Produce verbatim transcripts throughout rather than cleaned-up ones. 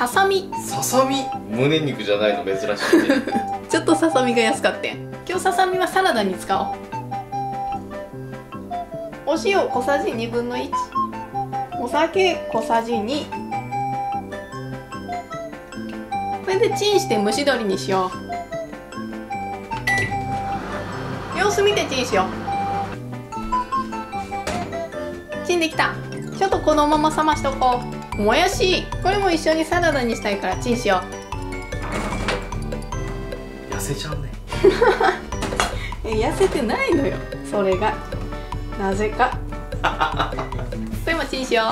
ささみ。 ささみ、胸肉じゃないの珍しいね。 ちょっとささみが安かったん。今日ささみはサラダに使おう。お塩小さじにぶんのいち、お酒小さじに。これでチンして蒸し鶏にしよう。様子見てチンしよう。チンできた。ちょっとこのまま冷ましとこう。もやし、これも一緒にサラダにしたいからチンしよ痩せちゃうね。 う。痩せてないのよ、それがなぜか。これもチンしよ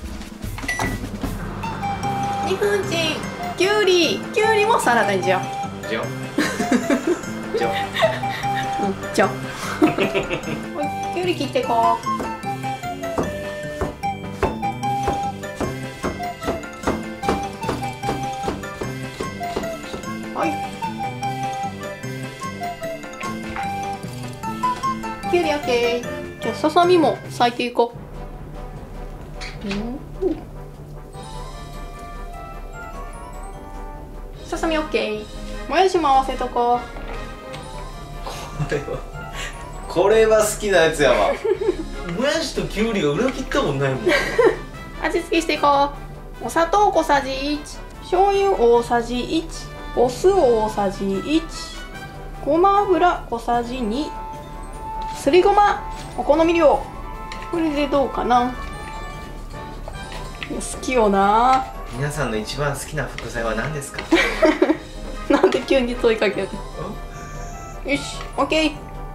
う。にふんチン。きゅうり、きゅうりもサラダにしよう。 じゃじゃうん、じゃきゅうり切っていこう。はい。きゅうりオッケー。じゃあささみも裂いていこう。うん、ささみオッケー。もやしも合わせとこう。 これはこれは好きなやつやわ。もやしときゅうりが裏切ったもんないもん。 味付けしていこう。お砂糖小さじいち、醤油大さじいち、お酢大さじいち、ごま油小さじに、すりごまお好み量。これでどうかな。好きよな。 皆さんの一番好きな副菜は何ですか？ なんで急に問いかけるの。よし、オッケ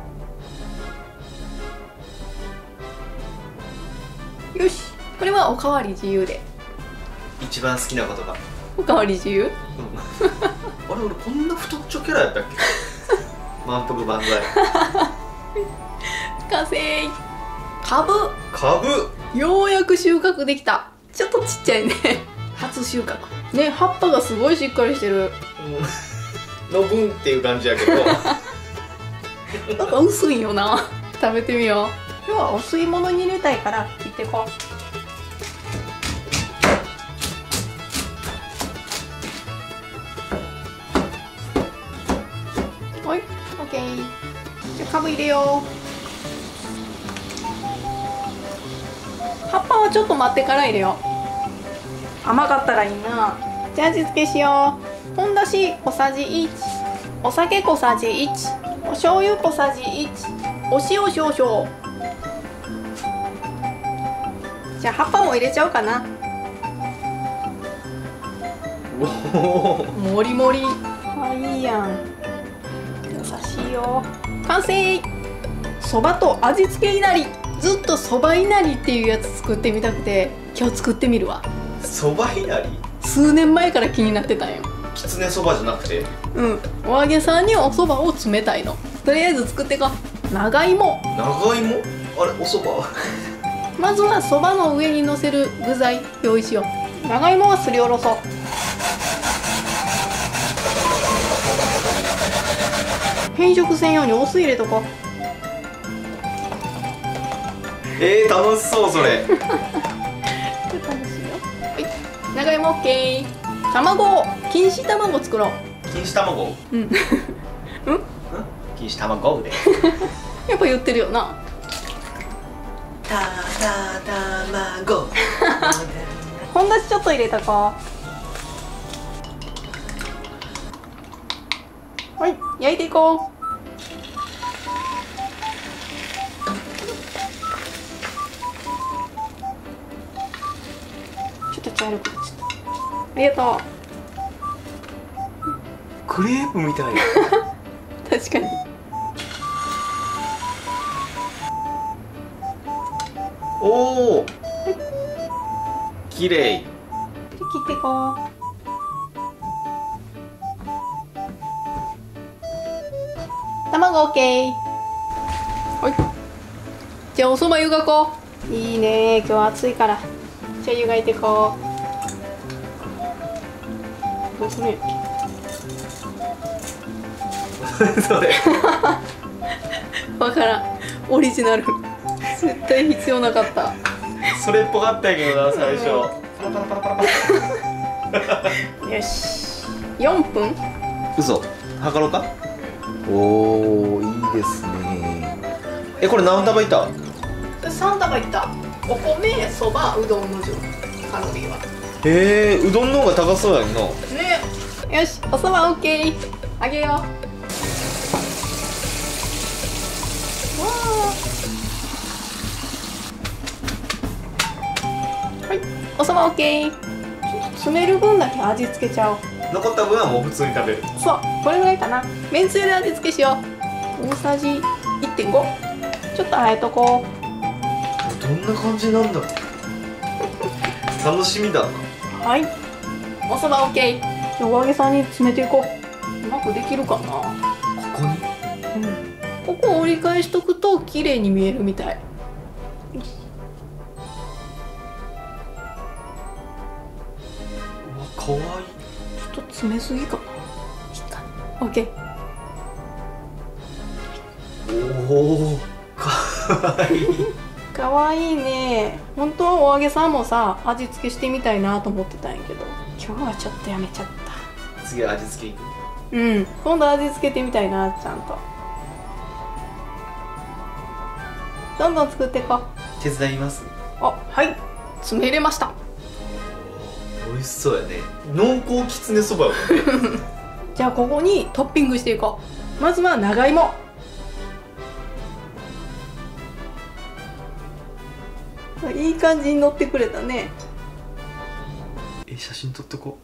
ー。よし、これはおかわり自由で。 一番好きな言葉。 おかわり自由。 うん、あれ、俺こんな太っちょキャラやったっけ？満腹万歳。 完成。かぶ。 かぶ。 ようやく収穫できた。ちょっとちっちゃいね。初収穫。ね、葉っぱがすごいしっかりしてる。 のぶんっていう感じやけど。 なんか薄いよな。食べてみよう。今日はお吸い物に入れたいから切っていこう。はい、オッケー。じゃあかぶ入れよう。葉っぱはちょっと待ってから入れよう。甘かったらいいな。じゃあ味付けしよう。本だし小さじいち、お酒小さじいち、お醤油小さじいち、お塩少々。じゃあ葉っぱも入れちゃおうかな。もりもり。あ、いいやん。優しいよ。完成。そばと味付けいなり。ずっとそばいなりっていうやつ作ってみたくて、今日作ってみるわ。 そばいなり？ 数年前から気になってたんよ。 きつねそばじゃなくて？ うん、お揚げさんにおそばを詰めたいの。とりあえず作っていこう。長芋。 長芋？あれ、おそば？ まずはそばの上にのせる具材用意しよう。長芋はすりおろそう。変色せんようにお酢入れとこう。 えー、楽しそうそれ。 楽しいよ。はい、長芋オッケー。卵、錦糸卵作ろう。 錦糸卵？ うん。うん？ 錦糸卵で。 やっぱ言ってるよな。 たた卵。 本だしちょっと入れたか。はい、焼いていこう。ちょっと茶色くなっちゃった。ありがとう。 クレープみたい。 確かに。 おお。綺麗。 切っていこう。卵 OK。はい。じゃあおそば湯がこう。いいね、今日暑いから。じゃあ湯がいていこう。どうするんやっけ。 それ。 わからん。オリジナル。絶対必要なかった。 それっぽかったんやけどな、最初。パラパラパラパラパラ。 よし、よんぷん。 嘘、測ろうか。おー、いいですね。え、これ何束いった？ さん束いった。お米、そば、うどんの順、カロリーは。 へえ、うどんの方が高そうやんな。 ね。よし、おそばオッケー。あげよう。わー。はい、おそばオッケー。ちょっと詰める分だけ味付けちゃおう。 残った分はもう普通に食べる。 そう、これぐらいかな。めんつゆで味付けしよう。大さじ いってんご。ちょっとあえとこう。 どんな感じなんだろう。楽しみだな。 はい、おそばオッケー。じゃあお揚げさんに詰めていこう。うまくできるかな。 ここに、 うん、ここ折り返しとくと綺麗に見えるみたい。 うわ、かわいい。 ちょっと詰めすぎかな。いいかな。オッケー。 おお、かわいい。 かわいいね。本当はお揚げさんもさ、味付けしてみたいなと思ってたんやけど、今日はちょっとやめちゃった。 次は味付けいく。 うん、今度味付けてみたいな、ちゃんと。どんどん作っていこう。 手伝います。 あ、はい、詰め入れました。 美味しそうやね。濃厚きつねそばよね。 じゃあここにトッピングしていこう。まずは長芋。いい感じに乗ってくれたね。 え、写真撮っとこ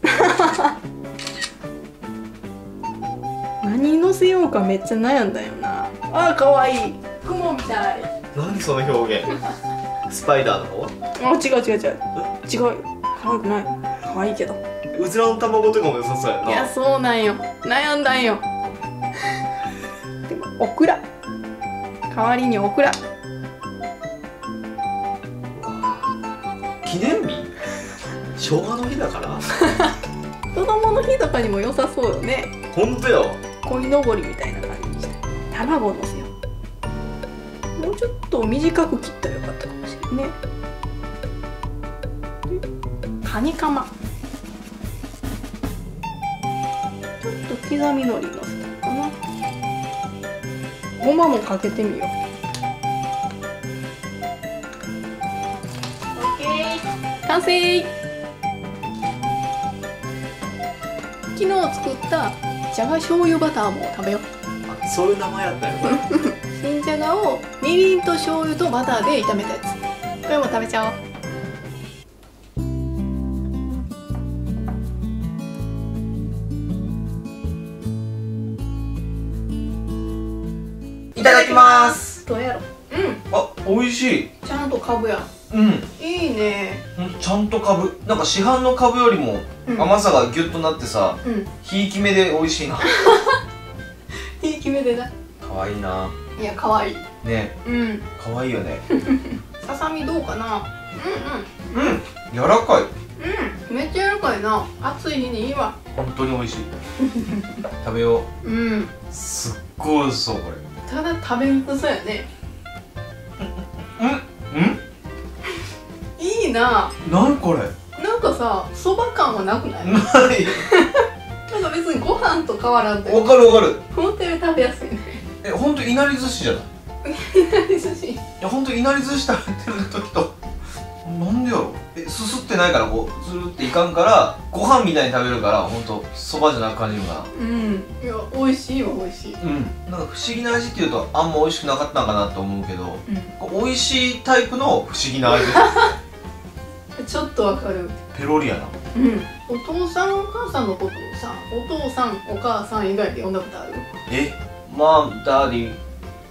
う。何乗せようかめっちゃ悩んだよな。あー、かわいい。雲みたい。 う。何その表現。スパイダーの方？ あ、違う違う違う。違う。可愛くない。可愛いけど。 うずらの卵とかも良さそうやな。 いや、そうなんよ。悩んだんよ。でもオクラ。代わりにオクラ。 記念日？昭和の日だから。 子供の日とかにも良さそうよね。 本当よ。 鯉のぼりみたいな感じにして卵をのせよう。もうちょっと短く切ったらよかったかもしれないね。カニカマ。ちょっと刻みのりのせたかな。ごまもかけてみよう。オッケー、完成。昨日作ったじゃが醤油バターも食べよう。 あ、そういう名前やったよ。 新じゃがをみりんと醤油とバターで炒めたやつ。これも食べちゃおう。 いただきます。 どうやろ。うん、 あ、美味しい。 ちゃんとかぶや。 うん。 いいね。 ちゃんとかぶ。なんか市販のかぶよりも甘さがギュッとなってさ、 うん、 ひいき目で美味しいな。 ひいき目でな。 可愛いな。 いや、可愛いね。 うん、 可愛いよね。 ささみどうかな。 うんうん。うん、柔らかい。 うん、めっちゃ柔らかいな。暑い日にいいわ。 本当に美味しい。食べよう。うん。 すっごい美味しそうこれ。 ただ食べにくそうやね。 うんうん。 いいな。 何これ。 なんかさ、そば感はなくない？ ない。 なんか別にご飯と変わらんというわかるわかる。 思ったより食べやすいね。 え、本当いなり寿司じゃない。 寿司。 いや本当いなり寿司食べてる時となんでやろ。え、すすってないからこうずるっていかんからご飯みたいに食べるから本当そばじゃなく感じるかな。 うん。いや、美味しいわ美味しい。 うん。なんか不思議な味っていうとあんま美味しくなかったのかなと思うけど、 うん、 こう美味しいタイプの不思議な味。 ちょっとわかる。 ペロリやな。 うん。お父さんお母さんのことをさ、お父さんお母さん以外で呼んだことある？ え、マー、ダディ。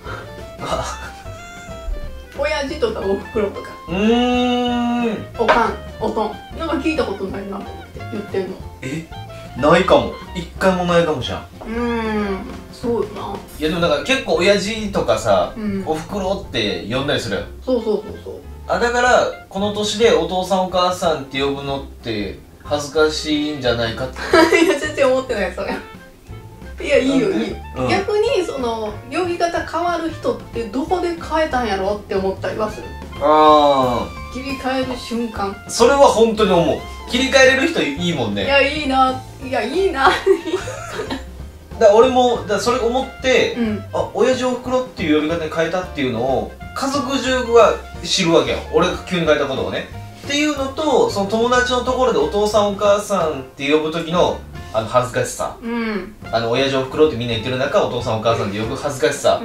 親父とかおふくろとか。 うーん。 おかん、おとん。なんか聞いたことないなと思って言ってんの。 え、ないかも。一回もないかもしれん。 うーん、そうよな。 いやでもなんか結構親父とかさ、 うん、 おふくろって呼んだりするよ。 そうそうそうそう。 あ、だからこの年でお父さんお母さんって呼ぶのって恥ずかしいんじゃないかって。 いや全然思ってないそれ。いやいいよいいよ、うん、逆にその呼び方変わる人ってどこで変えたんやろって思ったりはする。 あ切り替える瞬間。 それは本当に思う。切り替えれる人いいもんね。 いやいいな、いやいいなだから俺もだからそれ思って、 うん、 あ、親父おふくろっていう呼び方に変えたっていうのを家族中が知るわけよ、俺が急に変えたことをね。っていうのと、その友達のところでお父さんお母さんって呼ぶ時のあの恥ずかしさ、 うん、 あの親父おふくろってみんな言ってる中、お父さんお母さんって呼ぶ恥ずかしさ、 うん、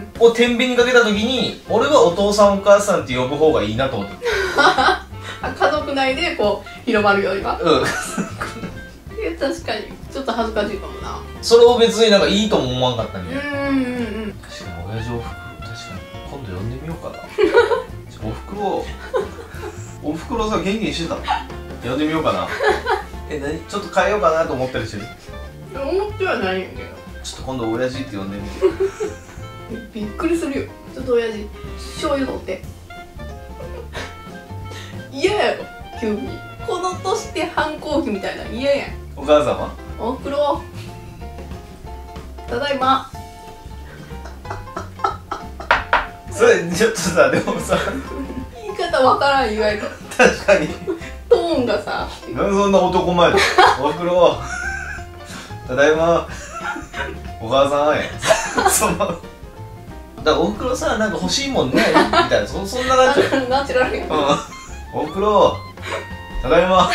を天秤にかけた時に、俺はお父さんお母さんって呼ぶ方がいいなと思ってる家族内でこう広まるよりは。 うんいや確かにちょっと恥ずかしいかもな。 それを別になんかいいとも思わんかったみたいな。 うんうんうん。 確かに親父おふくろ、確かに今度呼んでみようかなおふくろおふくろさ、元気にしてたの呼んでみようかなえ、何ちょっと変えようかなと思ったりしてる。 思ってはないんやけど、 ちょっと今度親父って呼んでみてびっくりするよ。ちょっと親父醤油取って嫌やろ急に。この年で反抗期みたいな嫌やん。 お母さんはおふくろただいま。 それちょっとさ、でもさ言い方わからん、意外と確かにトーンがさ、 なんでそんな男前だおふくろただいまお母さんやそのだからおふくろさ、なんか欲しいもんねみたいな、そそんな感じよナチュラルやん。 うんおふくろただいま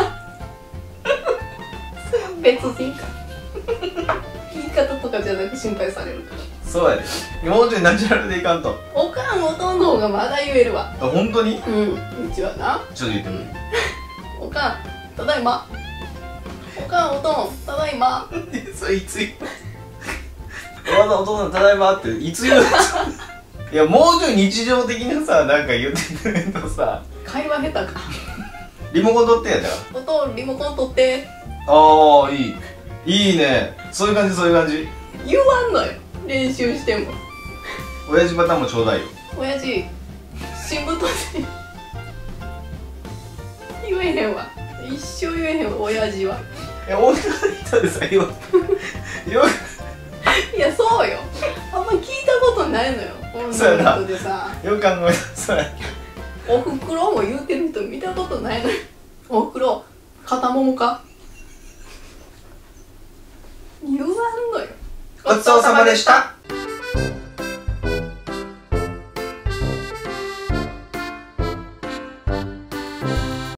別人か言い方とかじゃなく心配されるから。 そうやで、もうちょいナチュラルでいかんと。 おかんおとんの方がまだ言えるわ。 あ、本当にうん、うちはな。 ちょっと言ってみるおかんただいま。おかんおとんただいま。 それいつ言うわざお父さんただいまっていつ言ういや、もうちょい日常的なさ、なんか言ってくれるとさ。 会話下手か。 リモコン取ってやじゃおとんリモコン取って。 ああ、いいいいね、そういう感じ、そういう感じ。 言わんのよ、練習しても。 親父パターンもちょうだいよ。 親父新聞閉じ言えへんわ、一生言えへんわ親父は。 いや、女の人でさ、言わ言わいやそうよ、あんま聞いたことないのよ女の人でさ。 よく考えたらさ、 おふくろも言うてる人見たことないのよ。おふくろ肩ももか言わんのよ。 ごちそうさまでした。